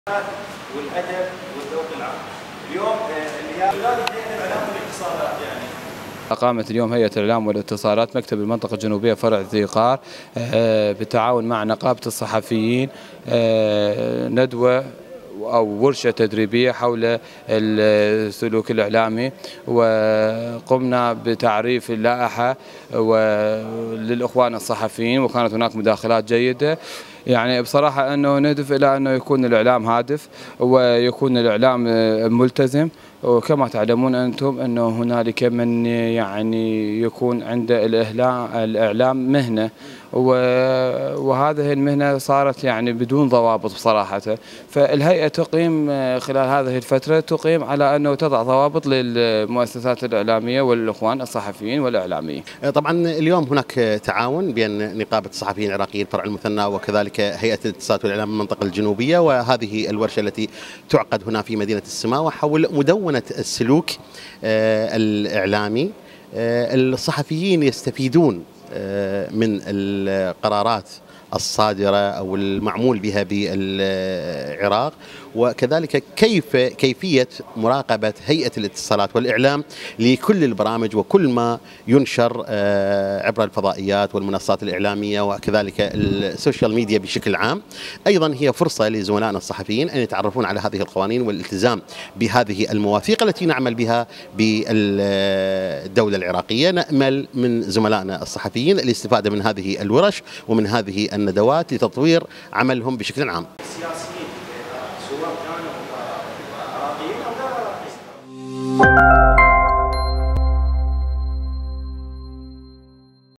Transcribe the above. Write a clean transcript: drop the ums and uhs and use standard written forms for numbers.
والادب والذوق العام. اليوم لذلك هيئه الاعلام والاتصالات أقامت اليوم هيئة الإعلام والاتصالات مكتب المنطقة الجنوبية فرع ذي قار بالتعاون مع نقابة الصحفيين ندوة أو ورشة تدريبية حول السلوك الإعلامي، وقمنا بتعريف اللائحة للإخوان الصحفيين، وكانت هناك مداخلات جيدة. يعني بصراحة أنه نهدف إلى أنه يكون الإعلام هادف ويكون الإعلام ملتزم، وكما تعلمون أنتم أنه هنالك من يعني يكون عند الإعلام مهنة، وهذه المهنة صارت يعني بدون ضوابط بصراحة. فالهيئة تقيم خلال هذه الفترة تقيم على أنه تضع ضوابط للمؤسسات الإعلامية والإخوان الصحفيين والإعلاميين. طبعا اليوم هناك تعاون بين نقابة الصحفيين العراقيين فرع المثنى وكذلك هيئة الاتصالات والإعلام من المنطقة الجنوبية، وهذه الورشة التي تعقد هنا في مدينة السماوة حول مدونة السلوك الإعلامي. الصحفيين يستفيدون من القرارات الصادرة أو المعمول بها بالعراق، وكذلك كيفية مراقبة هيئة الاتصالات والإعلام لكل البرامج وكل ما ينشر عبر الفضائيات والمنصات الإعلامية وكذلك السوشيال ميديا بشكل عام. أيضا هي فرصة لزملائنا الصحفيين أن يتعرفون على هذه القوانين والالتزام بهذه المواثيق التي نعمل بها بالدولة العراقية. نأمل من زملائنا الصحفيين الاستفادة من هذه الورش ومن هذه الندوات لتطوير عملهم بشكل عام. السياسيين سواء كانوا عراقيين او غير عراقيين.